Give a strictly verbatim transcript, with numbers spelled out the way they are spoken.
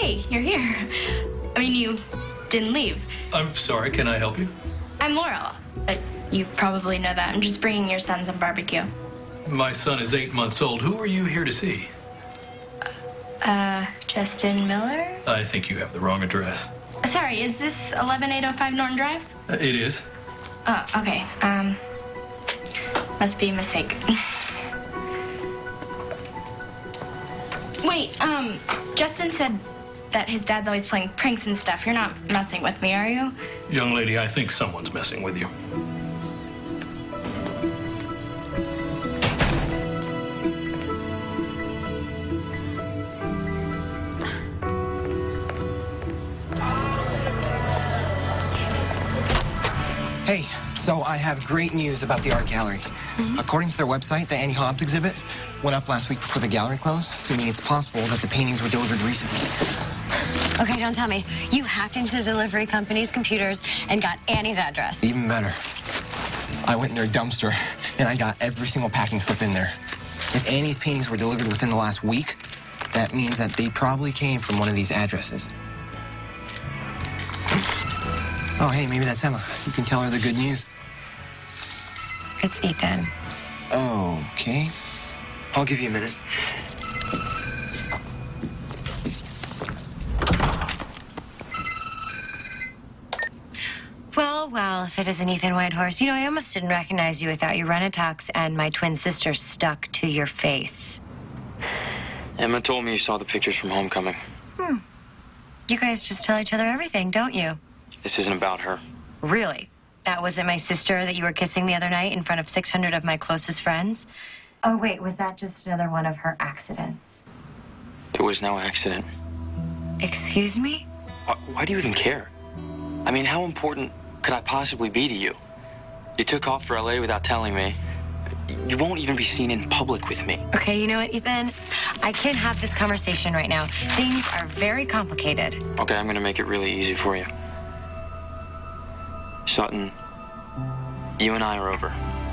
Hey, you're here. I mean, you didn't leave. I'm sorry, can I help you? I'm Laurel. But you probably know that. I'm just bringing your son some barbecue. My son is eight months old. Who are you here to see? Uh, Justin Miller? I think you have the wrong address. Sorry, is this eleven eight oh five Norton Drive? Uh, it is. Oh, okay. Um, must be a mistake. Wait, um, Justin said that his dad's always playing pranks and stuff. You're not messing with me, are you? Young lady, I think someone's messing with you. Hey, so I have great news about the art gallery. Mm-hmm. According to their website, the Annie Hobbs exhibit went up last week before the gallery closed, meaning it's possible that the paintings were delivered recently. Okay, don't tell me. You hacked into delivery company's computers and got Annie's address. Even better. I went in their dumpster, and I got every single packing slip in there. If Annie's paintings were delivered within the last week, that means that they probably came from one of these addresses. Oh, hey, maybe that's Emma. You can tell her the good news. It's Ethan. Okay. I'll give you a minute. Well, well, if it isn't Ethan Whitehorse. You know, I almost didn't recognize you without your run-a-tox and my twin sister stuck to your face. Emma told me you saw the pictures from homecoming. Hmm. You guys just tell each other everything, don't you? This isn't about her. Really? That wasn't my sister that you were kissing the other night in front of six hundred of my closest friends? Oh, wait, was that just another one of her accidents? It was no accident. Excuse me? Why, why do you even care? I mean, how important could I possibly be to you? You took off for L A without telling me. You won't even be seen in public with me. Okay, you know what, Ethan? I can't have this conversation right now. Things are very complicated. Okay, I'm gonna make it really easy for you. Sutton, you and I are over.